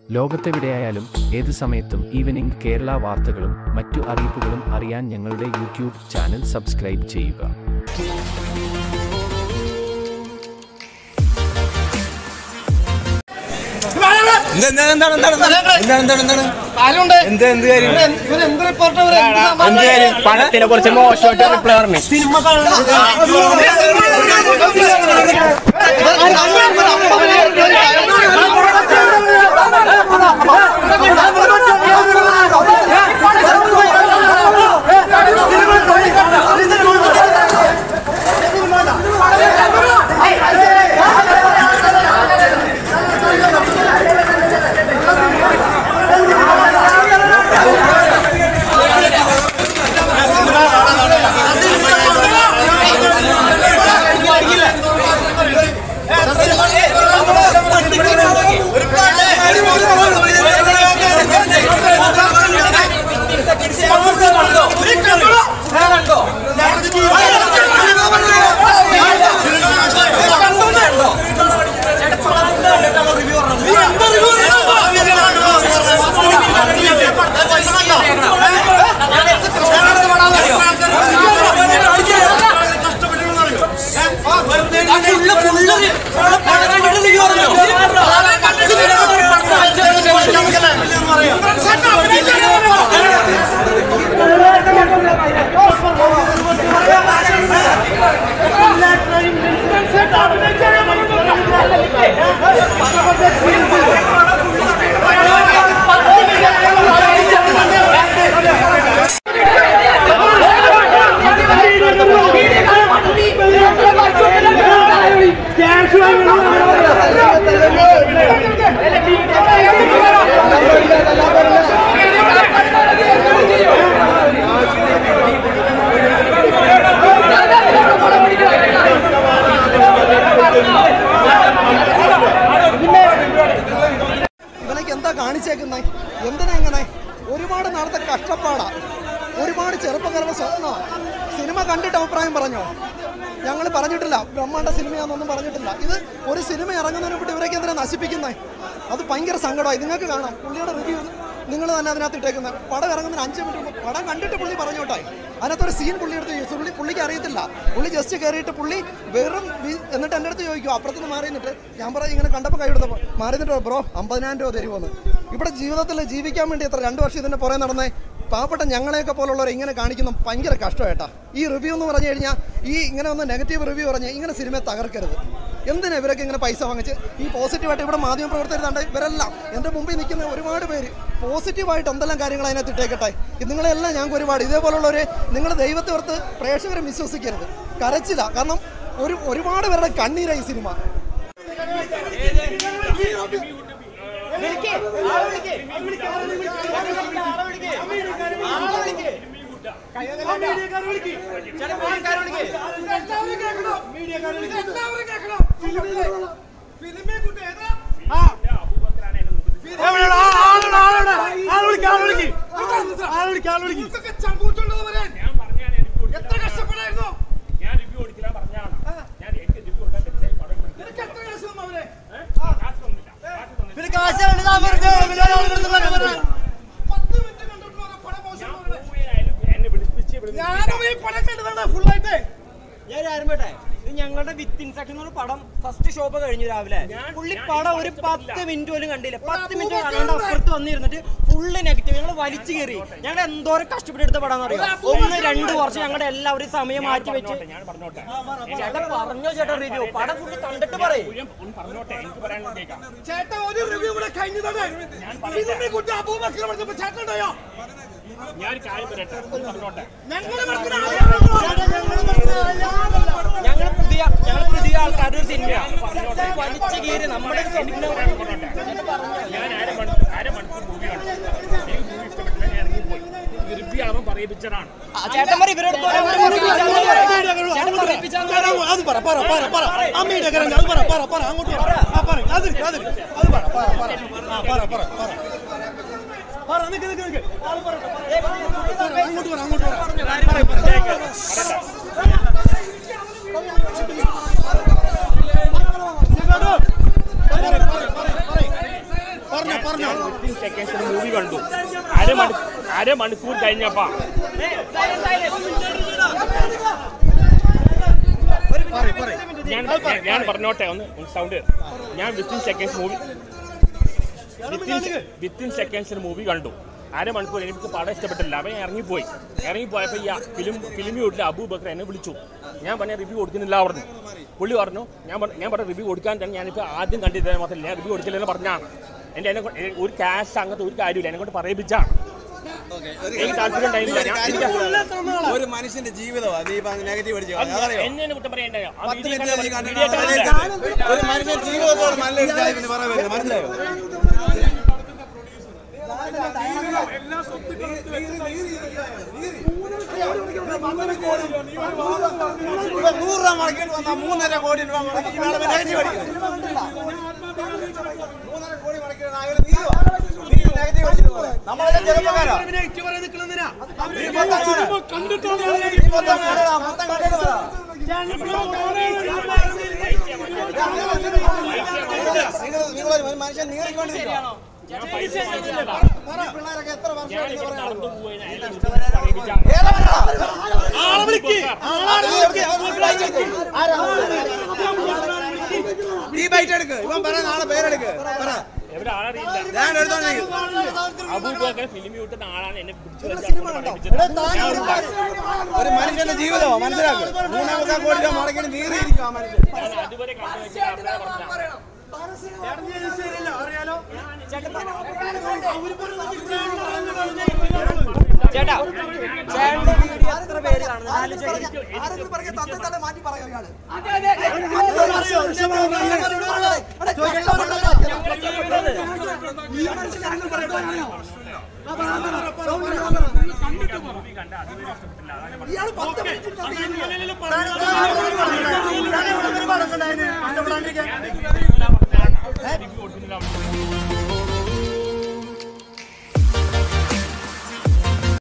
ലോകത്തെവിടെയായാലും ഏത് സമയത്തും ഈവനിംഗ് കേരള വാർത്തകളും മറ്റു അറിയിപ്പുകളും അറിയാൻ ഞങ്ങളുടെ യൂട്യൂബ് ചാനൽ സബ്സ്ക്രൈബ് ചെയ്യുക. പണത്തിനെ കുറിച്ച് മോശമായിട്ട് റിപ്ലൈ പറഞ്ഞു. എന്തിനാ ഇങ്ങനെ ഒരുപാട് നാളത്തെ കഷ്ടപ്പാടാ, ഒരുപാട് ചെറുപ്പക്കാരുടെ സ്വപ്നമാണ്. സിനിമ കണ്ടിട്ട് അഭിപ്രായം പറഞ്ഞോ? ഞങ്ങൾ പറഞ്ഞിട്ടില്ല, ബ്രഹ്മാണ്ഡ സിനിമയാണെന്നൊന്നും പറഞ്ഞിട്ടില്ല. ഇത് ഒരു സിനിമ ഇറങ്ങുന്നതിനെ പറ്റി ഇവരൊക്കെ എന്തിനാ നശിപ്പിക്കുന്നത്? അത് ഭയങ്കര സങ്കടമായി. നിങ്ങൾക്ക് കാണാം പുള്ളിയുടെ റിവ്യൂ, നിങ്ങൾ തന്നെ അതിനകത്ത് ഇട്ടേക്കുന്നത്. പടം ഇറങ്ങുന്നതിന് 5 മിനിറ്റ് പടം കണ്ടിട്ട് പുള്ളി പറഞ്ഞോട്ടെ. അതിനകത്തൊരു സീൻ പുള്ളി എടുത്ത് പുള്ളിക്ക് അറിയത്തില്ല. പുള്ളി ജസ്റ്റ് കയറിയിട്ട് പുള്ളി വെറും എന്നിട്ട് എൻ്റെ അടുത്ത് ചോദിക്കും, അപ്പുറത്തുനിന്ന് മാറി നിന്നിട്ട് ഞാൻ പറയും ഇങ്ങനെ കണ്ടപ്പോൾ കൈ എടുത്തപ്പോൾ മാറി നിന്നിട്ട് ബ്രോ 50,000 രൂപ തരുമെന്ന്. ഇവിടെ ജീവിതത്തിൽ ജീവിക്കാൻ വേണ്ടി എത്ര 2 വർഷം ഇതിൻ്റെ പുറകെ നടന്നേ. പാവപ്പെട്ട ഞങ്ങളെയൊക്കെ പോലുള്ളവരെ ഇങ്ങനെ കാണിക്കുന്ന ഭയങ്കര കഷ്ടമായിട്ടാ. ഈ റിവ്യൂ എന്ന് പറഞ്ഞു കഴിഞ്ഞാൽ ഈ ഇങ്ങനെ ഒന്ന് നെഗറ്റീവ് റിവ്യൂ പറഞ്ഞ് ഇങ്ങനെ സിനിമയെ തകർക്കരുത്. എന്തിനാ ഇവരൊക്കെ ഇങ്ങനെ പൈസ വാങ്ങിച്ച് ഈ പോസിറ്റീവായിട്ട് ഇവിടെ മാധ്യമ പ്രവർത്തകരുണ്ട്. ഇവരെല്ലാം എൻ്റെ മുമ്പിൽ നിൽക്കുന്ന ഒരുപാട് പേര് പോസിറ്റീവായിട്ട് എന്തെല്ലാം കാര്യങ്ങൾ അതിനകത്ത് ഇട്ടേക്കട്ടെ. നിങ്ങളെല്ലാം ഞങ്ങൾക്ക് ഒരുപാട് ഇതേപോലുള്ളവരെ നിങ്ങൾ ദൈവത്തെ ഓർത്ത് പ്രേക്ഷകരെ വിശ്വസിക്കരുത്. കരച്ചില്ല, കാരണം ഒരുപാട് പേരുടെ കണ്ണീരായി സിനിമ. എത്ര കഷ്ടപ്പെടായിരുന്നു. ഞങ്ങളുടെ വിത്ത് ഇൻസെക്ഷൻ പടം ഫസ്റ്റ് ഷോപ്പ് കഴിഞ്ഞു രാവിലെ. പുള്ളി പടം ഒരു 10 മിനിറ്റ് പോലും കണ്ടില്ല. 10 മിനിറ്റ് കാണാണ്ട് അപ്പുറത്ത് വന്നിരുന്നിട്ട് ഫുള്ള് നെഗറ്റീവ്. ഞങ്ങൾ വലിച്ചു കയറി. ഞങ്ങൾ എന്തോരം കഷ്ടപ്പെട്ടെടുത്ത പടം അറിയാം. 1-2 വർഷം ഞങ്ങളുടെ എല്ലാവരും സമയം മാറ്റി വെച്ച് ചേട്ടൻ പറഞ്ഞോ ചേട്ടാ റിവ്യൂ പടം ഫുള്ള് കണ്ടിട്ട് പറയും. ചേട്ടാ ഒരു റിവ്യൂ കൂടെ കഴിഞ്ഞതാണ്. ഞങ്ങൾ പുതിയ ആൾക്കാരുടെ ഒരു സിനിമയാണ് വലിച്ചു കീറി നമ്മുടെ ചേട്ടന്മാർ ഇവരോട് സെക്കൻഡ്സ് മൂവി കണ്ടു. അരമണിക്കൂർ കഴിഞ്ഞപ്പാ ഞാൻ പറഞ്ഞോട്ടെ ഒന്ന് സൗണ്ട്. ഞാൻ വിത്തിൻ സെക്കൻഡ്സിന് മൂവി കണ്ടു. അരമണിക്കൂർ എനിക്ക് പടം ഇഷ്ടപ്പെട്ടില്ല. അപ്പം ഞാൻ ഇറങ്ങിപ്പോയപ്പോൾ ഈ ഫിലിം വീട്ടിൽ അബൂബക്കർ എന്നെ വിളിച്ചു. ഞാൻ പറഞ്ഞ റിവ്യൂ കൊടുക്കുന്നില്ല പറഞ്ഞു. പുള്ളി പറഞ്ഞു ഞാൻ പറഞ്ഞ റിവ്യൂ കൊടുക്കാൻ തന്നെ ഞാനിപ്പോൾ ആദ്യം കണ്ടിട്ട് മാത്രമല്ല ഞാൻ റിവ്യൂ കൊടുക്കില്ലെന്ന് പറഞ്ഞാണ്. എൻ്റെ ഒരു ക്യാഷ് അങ്ങനത്തെ ഒരു കാര്യമില്ല, എന്നെ കൊണ്ട് പറയിപ്പിച്ചാണ്. എനിക്ക് താല്പര്യം ഉണ്ടായില്ല. ഒരു മനുഷ്യന്റെ ജീവിതമാണ് എന്നെ കുറ്റം പറയണ്ടോ? ഒരു മനുഷ്യന്റെ ജീവിതത്തോട് മനസ്സിലായോ? ₹100 മുടക്കേണ്ടി വന്നാൽ 3.5 കോടി രൂപ മുടക്കി നെഗറ്റീവ് അടിക്കുന്നത്. 3.5 കോടി മുടക്കിയാണ് അയാൾ നെഗറ്റീവ് അടിക്കുന്നത്. നമ്മളെ ചെറുപ്പക്കാരാ നിങ്ങൾ മനുഷ്യൻ നീറിക്കൊണ്ടിരിക്കുകയാണോ? പിള്ളേരൊക്കെ എത്ര വർഷം ഇവൻ പറ നാളെ പേരെടുക്ക് ഒരു മനുഷ്യന്റെ ജീവിതമോ മനസ്സിലാക്കും. 3.25 കോടി രൂപ മുടക്കി നീറിയിരിക്കും ആ മനുഷ്യൻ. ചേട്ടാ എത്ര പേര് കാണുന്നു? റിവ്യൂ കൊടുക്കുന്നില്ല.